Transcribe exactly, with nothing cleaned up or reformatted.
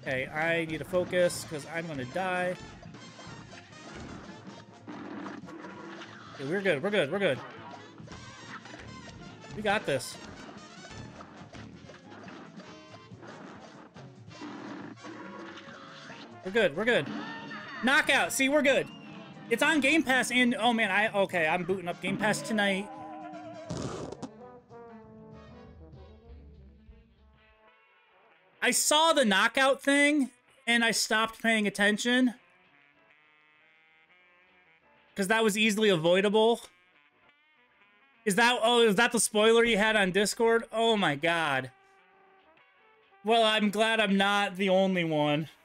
Okay, I need to focus because I'm gonna die. Okay, we're good, we're good, we're good. We got this. We're good, we're good. Knockout, see, we're good. It's on Game Pass and, oh man, I, okay, I'm booting up Game Pass tonight. I saw the knockout thing, and I stopped paying attention. Because that was easily avoidable. Is that, oh, is that the spoiler you had on Discord? Oh my god. Well, I'm glad I'm not the only one.